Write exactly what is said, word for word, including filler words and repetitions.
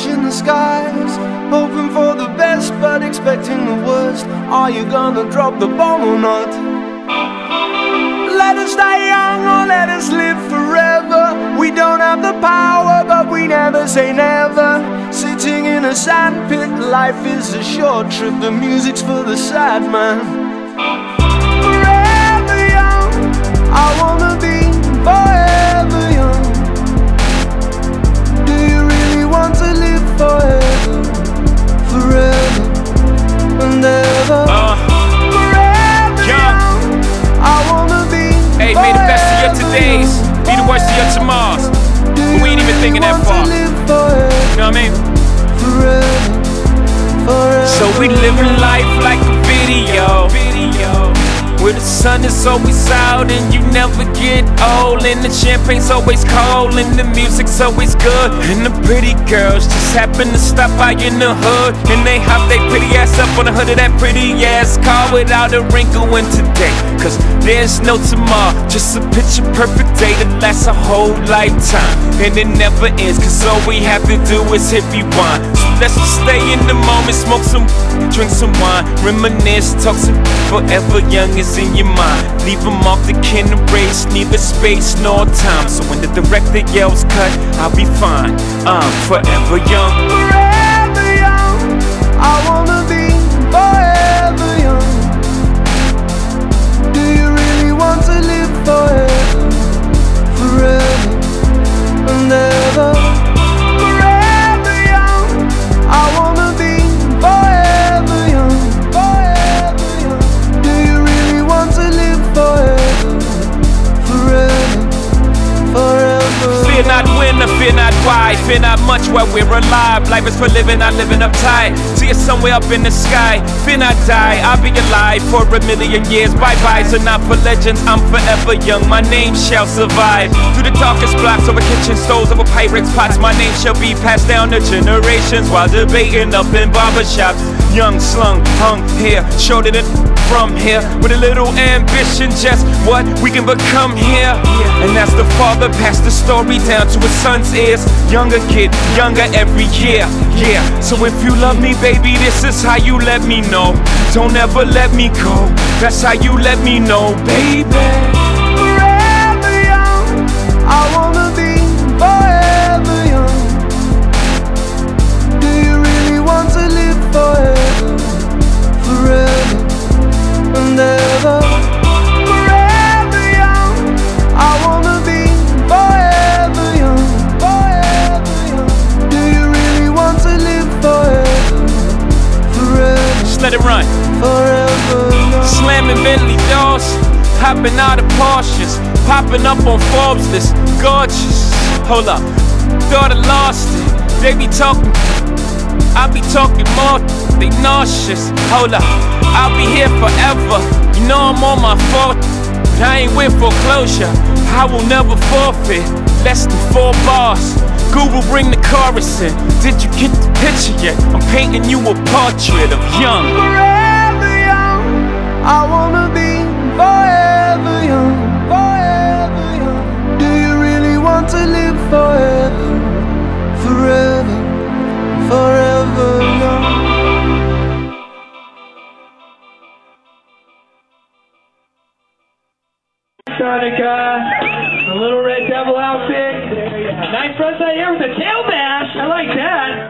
watching the skies, hoping for the best but expecting the worst. Are you gonna drop the bomb or not? Let us die young or let us live forever. We don't have the power but we never say never. Sitting in a sandpit, life is a short trip. The music's for the sad man. Forever young, I wanna be forever young. Do you really want to live forever? Forever and ever. uh, Forever young, I wanna be. Hey, may the best of your todays be the worst of your tomorrows. But we ain't even thinking that far. You know what I mean? Forever, forever. So we living life like a video, where the sun is always out and you never get old, and the champagne's always cold and the music's always good, and the pretty girls just happen to stop by in the hood, and they hop they pretty ass up on the hood of that pretty ass car without a wrinkle in today. Cause there's no tomorrow, just a picture perfect day that lasts a whole lifetime, and it never ends, cause all we have to do is hit rewind. So let's just stay in the moment, smoke some, drink some wine, reminisce, talk some. Forever young is in your mind. Leave them off the can erase, neither space nor time. So when the director yells cut, I'll be fine. I'm forever young. Forever young, I wanna be forever young. Do you really want to live forever? Forever and ever. Forever young, I wanna be forever young. Forever young. Do you really want to live forever? Forever, forever. Fear not when or fear not why, fear not much while we're alive. Life is for living, not living uptight. See us somewhere up in the sky. Fear not die, I'll be alive for a million years. Bye-byes are not for legends, I'm forever young. My name shall survive. Through the darkest blocks, over kitchen stoves, over Pyrex pots, my name shall be passed down to generations while debating up in barbershops. Young, slung, hung here, shorter than from here, with a little ambition, just what we can become here. And as the father passed the story down to his son's ears, younger kid, younger every year, yeah. So if you love me, baby, this is how you let me know. Don't ever let me go, that's how you let me know, baby. Forever young, I wanna be forever young. Do you really want to live forever? Forever and ever. Forever young, I wanna be forever young. Forever young. Do you really want to live forever? Forever. Just let it run. Forever young. Slamming Bentley doors, hopping out of Porsches, popping up on Forbes list, gorgeous. Hold up, thought I lost it. They be talking, I be talking more. They nauseous. Hold up, I'll be here forever. You know I'm on my fourth, but I ain't with foreclosure. I will never forfeit. Less than four bars. Google, bring the chorus in. Did you get the picture yet? I'm painting you a portrait of young. Forever young, I wanna be forever young. Forever young. Do you really want to live forever? Forever, forever young. Annika, the little red devil outfit. Nice front side here with a tail bash. I like that.